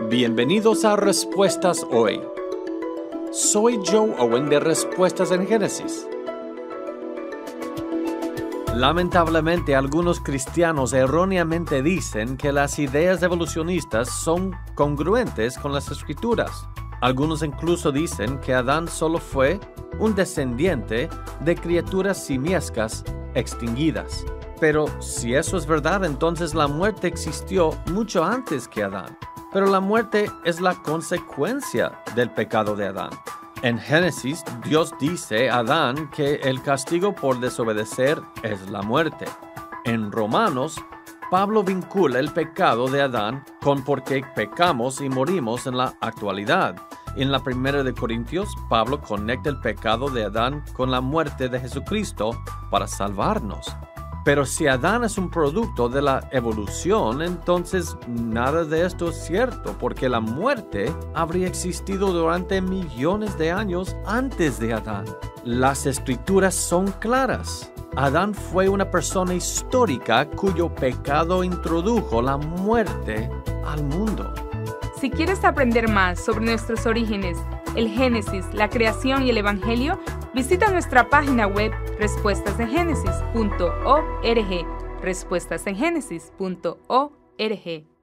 Bienvenidos a Respuestas Hoy. Soy Joe Owen de Respuestas en Génesis. Lamentablemente, algunos cristianos erróneamente dicen que las ideas evolucionistas son congruentes con las Escrituras. Algunos incluso dicen que Adán solo fue un descendiente de criaturas simiescas extinguidas. Pero si eso es verdad, entonces la muerte existió mucho antes que Adán. Pero la muerte es la consecuencia del pecado de Adán. En Génesis, Dios dice a Adán que el castigo por desobedecer es la muerte. En Romanos, Pablo vincula el pecado de Adán con por qué pecamos y morimos en la actualidad. En la primera de Corintios, Pablo conecta el pecado de Adán con la muerte de Jesucristo para salvarnos. Pero si Adán es un producto de la evolución, entonces nada de esto es cierto, porque la muerte habría existido durante millones de años antes de Adán. Las Escrituras son claras. Adán fue una persona histórica cuyo pecado introdujo la muerte al mundo. Si quieres aprender más sobre nuestros orígenes, el Génesis, la creación y el Evangelio, visita nuestra página web respuestasengenesis.org. respuestasengenesis.org